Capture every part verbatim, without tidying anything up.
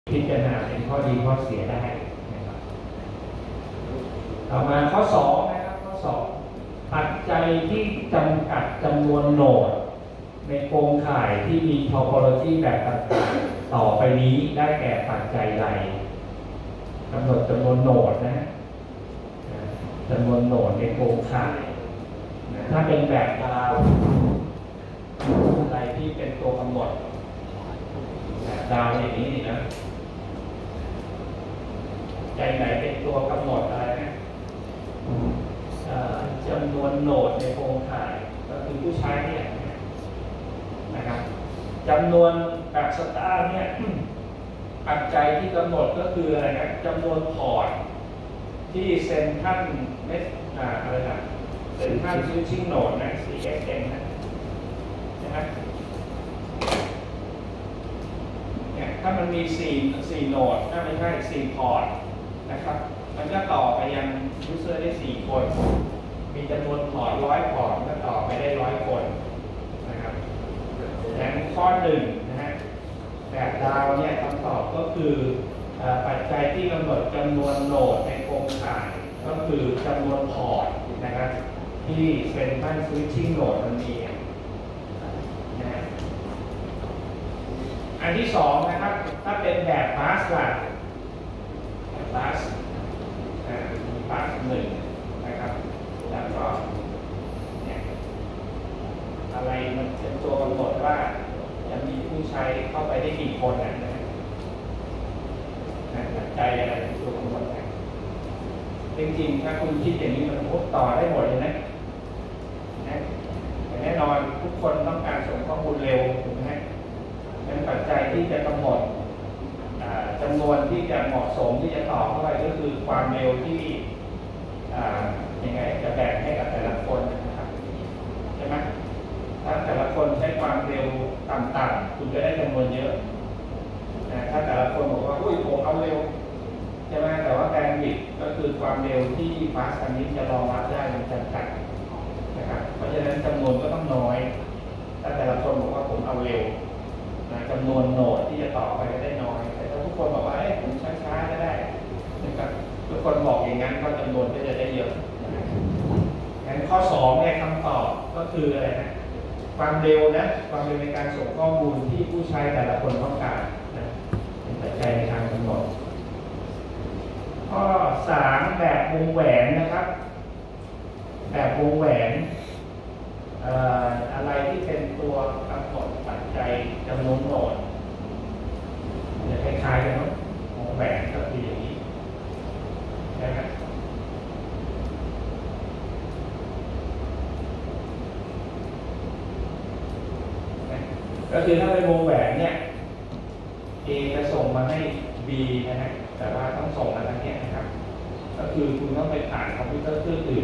พิจารณาเป็นข้อดีข้อเสียได้นะครับต่อมาข้อสองนะครับข้อสองปัจจัยที่จำกัดจำนวนโหนดในโครงข่ายที่มี topology แบบต่างๆต่อไปนี้ได้แก่ปัจจัยใดกำหนดจำนวนโหนดนะจำนวนโหนดในโครงข่ายถ้าเป็นแบบดาวอะไรที่เป็นตัวกำหนดแบบดาวอย่างนี้นะใจไหนเป็นตัวกำหนดอะไรนะจำนวนโหนดในโครงข่ายก็คือผู้ใช้เนี่ยนะครับจำนวนแบบสตาร์เนี่ยปัจจัยที่กำหนดก็คืออะไรนะจำนวนพอร์ตที่เซนทรัลเมสอะไรนะเซนทรัลสวิตชิ่งโหนดนะ ซี เอส เอ็ม นะใช่ไหมเนี่ยถ้ามันมีสี่สี่โหนดถ้าไม่ใช่สี่พอร์ตนะครับมันก็ต่อไปยังยูเซอร์ได้สี่คนมีจำนวนพอร์ตร้อยพอร์ตก็ต่อไปได้ร้อยคนนะครับและข้อหนึ่งนะฮะแบบดาวเนี่ยคำตอบก็คือปัจจัยที่กำหนดจำนวนโหนดในโครงข่ายก็คือจำนวนพอร์ตนะครับที่เซนทรัลสวิตชิ่งโหนดมันมีนะฮะอันที่สองนะครับถ้าเป็นแบบบัสล่ะบัสมีบัสหนึ่งนะครับแล้วก็เนี่ยอะไรมันเป็นตัวกำหนดว่าจะมีผู้ใช้เข้าไปได้กี่คนนะนะปัจจัยอะไรเป็นตัวกำหนดนะจริงๆถ้าคุณคิดอย่างนี้มันพบต่อได้หมดเลยนะนะแต่แน่นอนทุกคนต้องการส่งข้อมูลเร็วถูกไหมเป็นปัจจัยที่จะกำหนดจำนวนที่จะเหมาะสมที่จะต่อเข้าไปก็คือความเร็วที่ยังไงจะแบ่งให้กับแต่ละคนนะครับใช่ไหมถ้าแต่ละคนใช้ความเร็วต่ำๆคุณจะได้จำนวนเยอะนะถ้าแต่ละคนบอกว่าอุ้ยผมเอาเร็วใช่ไหมแต่ว่าแบนด์วิดต์ก็คือความเร็วที่บัสอันนี้จะรองรับได้มันจำกัดนะครับเพราะฉะนั้นจำนวนก็ต้องน้อยถ้าแต่ละคนบอกว่าผมเอาเร็วนะจำนวนโหนดที่จะต่อไปก็ได้น้อยแต่ถ้าทุกคนบอกว่าเอ้ยผมช้าๆก็ได้นะครับทุกคนบอกอย่างนั้นก็จำนวนก็จะได้เยอะงั้นข้อสองเนี่ยคำตอบก็คืออะไรนะความเร็วนะความเร็วในการส่งข้อมูลที่ผู้ใช้แต่ละคนต้องการนะเป็นปัจจัยในการกำหนดข้อสามแบบวงแหวนนะครับแบบวงแหวนเอ่ออะไรที่เป็นตัวกำหนดปัจจัยจำนวนโหนดจะคล้ายๆกันเนาะวงแหวนก็คืออย่างนี้ใช่ไหมก็คือถ้าเป็นวงแหวนเนี่ย A จะส่งมาให้ B นะฮะแต่ว่าต้องส่งมาทางนี้นะครับก็คือคุณต้องไปผ่านคอมพิวเตอร์เครื่องอื่น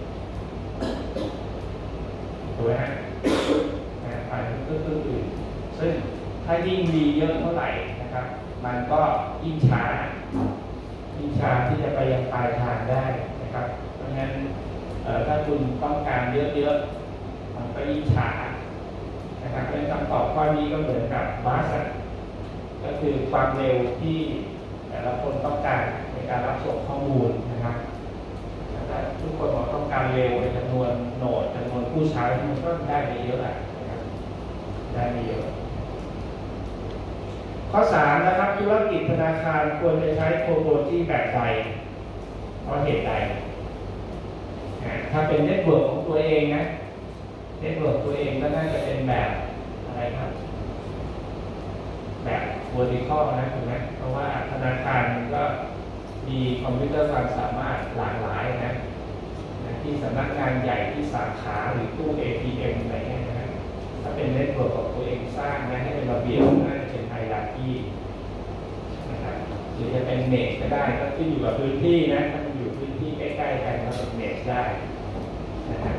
ถูกไหมฮะผ่านคอมพิวเตอร์เครื่องอื่นซึ่งถ้ายิ่ง B เยอะเท่าไหร่นะครับมันก็ยิ่งช้ายิ่งช้าที่จะไปยังปลายทางได้นะครับเพราะฉะนั้นถ้าคุณต้องการเยอะๆมันก็ยิ่งช้านะครับเป็นคำตอบข้อนี้ก็เหมือนกับบัสก็คือความเร็วที่แต่ละคนต้องการในการรับส่งข้อมูลนะครับถ้าทุกคนบอกต้องการเร็วในจำนวนโหนดจำนวนผู้ใช้มันก็ได้ไม่เยอะนะครับได้ไม่เยอะข้อสามนะครับธุรกิจธนาคารควรจะใช้โทโปโลจีแบบใดเพราะเหตุใดถ้าเป็นเน็ตเวิร์กของตัวเองนะเน็ตเวิร์กตัวเองก็น่าจะเป็นแบบอะไรครับแบบ vertical นะถูกไหมเพราะว่าธนาคารก็มีคอมพิวเตอร์ความสามารถหลากหลายนะที่สำนักงานใหญ่ที่สาขาหรือตู้ เอ ที เอ็ม อะไรเงี้ยนะถ้าเป็นเน็ตเวิร์กของตัวเองสร้างนะให้เป็นระเบียบน่าจะเป็นไฮรักีนะครับหรือจะเป็นเนสก็ได้ก็ขึ้นอยู่กับพื้นที่นะถ้ามันอยู่พื้นที่ใกล้ๆกันก็เป็นเนสได้นะครับ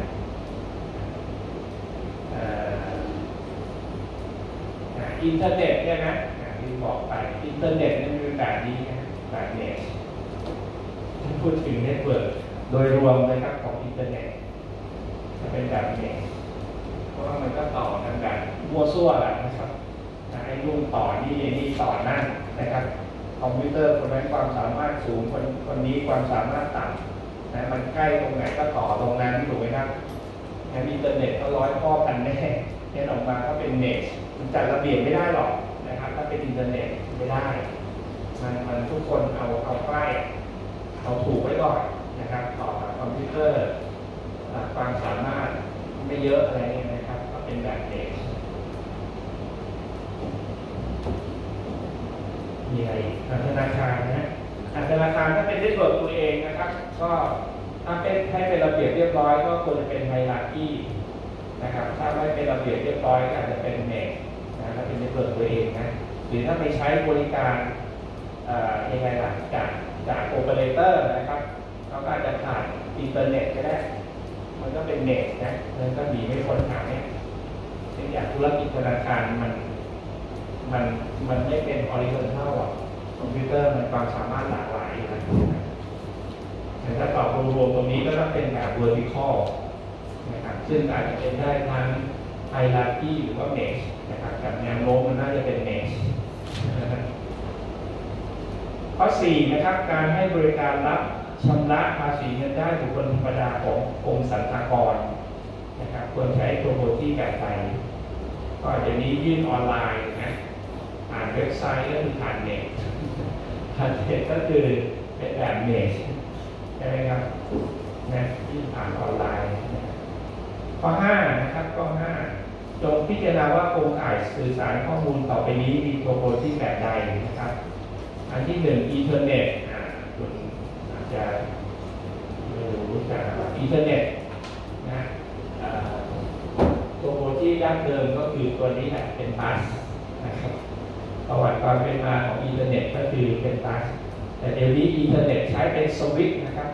อินเทอร์เน็ตเนี่ยนะที่บอกไปอินเทอร์เน็ตนี่เป็นแบบนี้นะแบบเนสพูดถึงเน็ตเวิร์กโดยรวมเลยครับของอินเทอร์เน็ตจะเป็นแบบเนสเพราะว่ามันก็ต่อกันแบบมั่วซั่วแหละนะครับไอ้นู่นต่อนี่นี่ต่อนั่นนะครับคอมพิวเตอร์คนนั้นความสามารถสูงคนคนนี้ความสามารถต่ำนะมันใกล้ตรงไหนก็ต่อตรงนั้นถูกไหมครับแค่อินเทอร์เน็ตก็ร้อยพ่อพันแน่เนี่ยออกมาก็เป็นเน็ตมันจัดระเบียบไม่ได้หรอกนะครับถ้าเป็นอินเทอร์เน็ตไม่ได้มันมันทุกคนเอาเอาใกล้เอาถูกไว้ก่อนนะครับต่อคอมพิวเตอร์ความสามารถไม่เยอะอะไรเนี่ยนะครับก็เป็นแบบเน็ตมีอะไรธนาคารนะธนาคารถ้าเป็นเน็ตเวิร์กตัวเองนะครับก็ถ้าเป็นให้เป็นระเบียบเรียบร้อยก็ควรจะเป็นไฮรักีนะครับถ้าไม่เป็นระเบียบเรียบร้อยก็อาจจะเป็นเมชนะถ้าเป็นเน็ตเวิร์กตัวเองนะหรือถ้าไปใช้บริการยังไงล่ะจากจากโอเปอเรเตอร์นะครับเขาก็อาจจะผ่านอินเทอร์เน็ตก็ได้มันก็เป็นเมชนะมันก็ดีไม่พ้นทางเนี่ยเช่นอย่างธุรกิจธนาคารมันมันมันไม่เป็น horizontal อ่ะคอมพิวเตอร์มันความสามารถหลากหลายนะแต่ถ้าตอบรวมๆตรงนี้ก็ต้องเป็นแบบ vertical นะครับซึ่งอาจจะเป็นได้ทั้ง hierarchy หรือว่า mesh นะครับกับแนวโน้มมันน่าจะเป็น mesh ข้อสี่นะครับการให้บริการรับชำระภาษีเงินได้บุคคลธรรมดาของกรมสรรพากรนะครับควรใช้ตัวโบที่แบบใดก็เดี๋ยวนี้ยื่นออนไลน์นะผ่านเว็บไซต์ก็คือผ่านเน็ตผ่านเน็ตก็คือเป็นแบบเน็ตใช่ไหมครับนะยื่นผ่านออนไลน์ข้อห้านะครับข้อห้าจงพิจารณาว่าโครงข่ายสื่อสารข้อมูลต่อไปนี้มีตัวโบที่แบบใดนะครับอันที่หนึ่งอินเทอร์เน็ตอ่าคุณอาจจะรู้จักอินเทอร์เน็ตนะตัวโบที่ดั้งเดิมก็คือตัวนี้แหละเป็นบัสนะครับประวัติความเป็นมาของอินเทอร์เน็ตก็คือเป็นบัสแต่เดี๋ยวนี้อินเทอร์เน็ตใช้เป็นสวิตช์นะครับ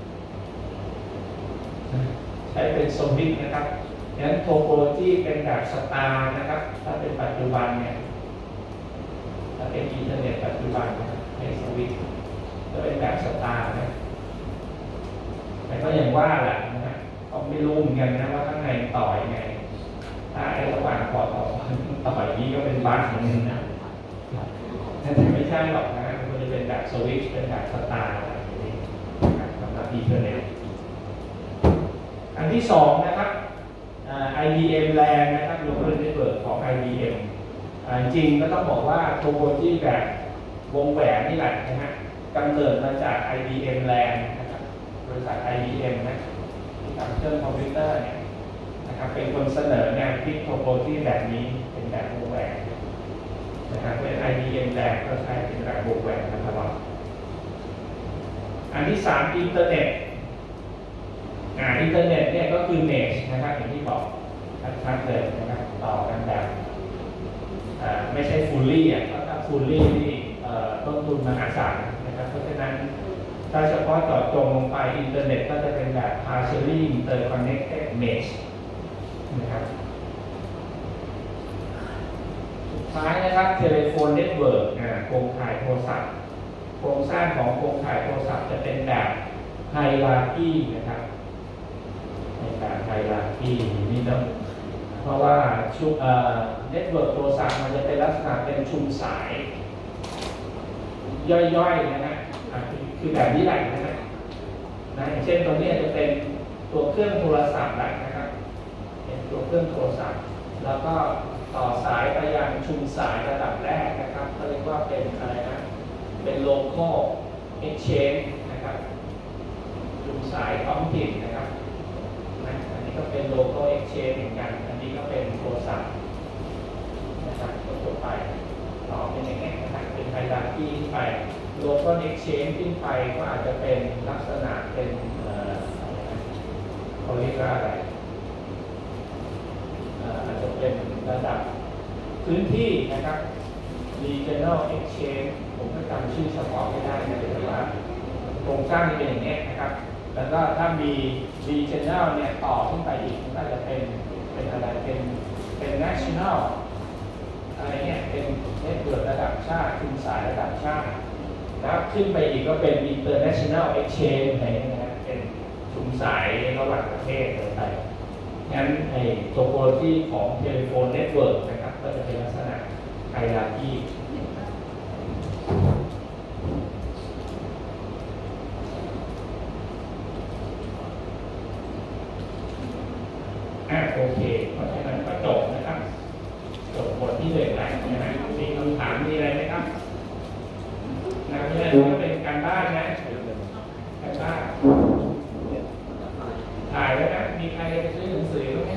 ใช้เป็นสวิตช์นะครับดังนั้นโทโปโลจีเป็นแบบสตาร์นะครับถ้าเป็นปัจจุบันเนี่ยถ้าเป็นอินเทอร์เน็ตปัจจุบันในสวิตช์ก็เป็นแบบสตาร์นะแต่ก็อย่างว่าแหละนะก็ไม่รู้เหมือนกันนะว่าข้างในต่อยังไงถ้าไอ้ระหว่างต่อต่อต่ออย่างนี้ก็เป็นบัสเหมือนกันนะแต่ไม่ใช่หรอกนะมันจะเป็นแบบสวิตช์เป็นแบบสตาร์อะไรอย่างนี้สำหรับอินเทอร์เน็ตอันที่สองนะครับ ไอ บี เอ็ม แลนด์ นะครับ Local Network ของ ไอ บี เอ็ม จริงก็ต้องบอกว่าโทโปโลจีแบบวงแหวนนี่แหละนะฮะกำเนิดมาจาก ไอ บี เอ็ม แลนด์ นะครับบริษัท ไอ บี เอ็ม นะที่ทำเครื่องคอมพิวเตอร์เนี่ยนะครับเป็นคนเสนอแนวคิดโทโปโลจีแบบนี้เป็นแบบวงแหวนนะครับเป็น ไอ บี เอ็ม แลนด์ ก็ใช้เป็นแบบวงแหวนมาตลอดอันที่สามอินเทอร์เน็ตอ่าอินเทอร์เน็ตเนี่ยก็คือเมชนะครับอย่างที่บอกชัดๆเลยนะครับต่อกันแบบไม่ใช่ฟูลลี่อ่ะเพราะถ้าฟูลลี่นี่ต้นทุนมหาศาลนะครับเพราะฉะนั้นถ้าเฉพาะเจาะจงลงไปอินเทอร์เน็ตก็จะเป็นแบบ partially interconnected mesh นะครับสุดท้ายนะครับ telephone network โครงข่ายโทรศัพท์โครงสร้างของโครงข่ายโทรศัพท์จะเป็นแบบ hierarchy นะครับในแบบไฮรักีนี่ต้องเพราะว่าชุมเน็ตเวิร์กโทรศัพท์มันจะเป็นลักษณะเป็นชุมสายย่อยๆนะฮะคือแบบนี้แหละนะฮะนะอย่างเช่นตัวนี้จะเป็นตัวเครื่องโทรศัพท์แหละนะครับเป็นตัวเครื่องโทรศัพท์แล้วก็ต่อสายไปยังชุมสายระดับแรกนะครับเขาเรียกว่าเป็นอะไรนะเป็น local exchange นะครับชุมสายท้องถิ่นนะครับอันนี้ก็เป็น local exchange เหมือนกันอันนี้ก็เป็นโทรศัพท์นะครับตัวไปต่อเป็นอย่างนี้นะครับเป็นไฮรักีขึ้นไป local exchange ขึ้นไปก็อาจจะเป็นลักษณะเป็นเขาเรียกว่าอะไรอาจจะเป็นระดับพื้นที่นะครับ regional exchange ผมก็จำชื่อเฉพาะไม่ได้นะแต่ว่าโครงสร้างจะเป็นอย่างนี้นะครับแล้วก็ถ้ามี regional เนี่ยต่อขึ้นไปอีกมันก็จะเป็นเป็นอะไรเป็นเป็น national อะไรเนี่ยเป็นเน็ตเวิร์กระดับชาติชุมสายระดับชาติแล้วขึ้นไปอีกก็เป็น international exchange อะไรนะเป็นชุมสายระหว่างประเทศอะไรไปงั้นไอ้โทโปโลจีของ telephone network นะครับก็จะเป็นลักษณะไฮรักีโอเคเพราะฉะนั้นก็จบนะครับจบบทที่หนึ่งแล้วนะฮะมีคำถามมีอะไรไหมครับนะนี่ก็เป็นการบ้านนะการบ้านถ่ายไว้นะมีใครจะไปซื้อหนังสือไหม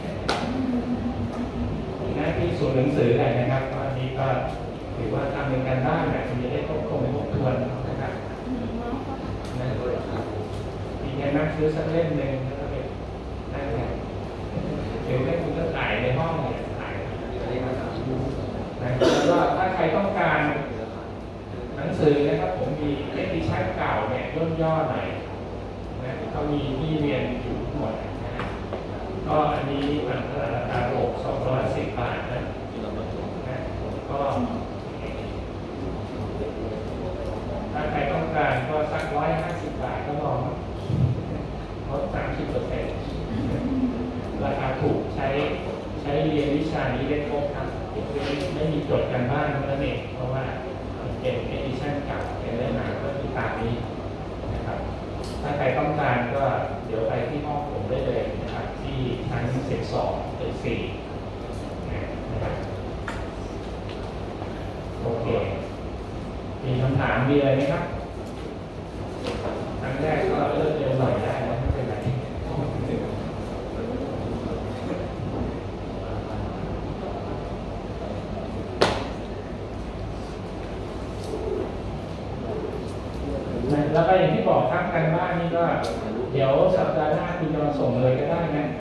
นะที่ส่วนหนังสืออะไรนะครับอันนี้ก็ถือว่าทำเป็นการบ้านนะคุณจะได้ทบทวนทบทวนนะครับนะมีแค่นักซื้อสักเล่มหนึ่งแล้วก็ไปนั่งไงเดี๋ยวให้คุณก็ถ่ายในห้องเนี่ยถ่ายนะแล้วก็ถ้าใครต้องการหนังสือนะครับผมมีเอดิชั่นเก่าเนี่ยย่นย่อหน่อยนะเขามีที่เรียนอยู่ทั้งหมดนะก็อันนี้มันราคาหกสองร้อยสิบบาทนะนะก็ถ้าใครต้องการก็สักร้อยห้าสิบบาทก็ลองลดสามสิบเปอร์เซ็นต์ราคาถูกใช้ใช้เรียนวิชานี้ได้ครบครับไม่มีจดกันบ้านเท่านั้นเองเพราะว่าเป็นเอดิชั่นเก่าเป็นเล่มใหม่ก็คือตามนี้นะครับถ้าใครต้องการก็เดี๋ยวไปที่ห้องผมได้เลยนะครับที่ชั้นสิบสองหรือสี่นะครับโอเคมีคำถามมีอะไรไหมครับครั้งแรกก็เริ่มเร็วหน่อยได้นะไม่เป็นไรแล้วก็อย่างที่บอกครับกันบ้านนี่ก็เดี๋ยวสัปดาห์หน้าคุณจะมาส่งเลยก็ได้นะ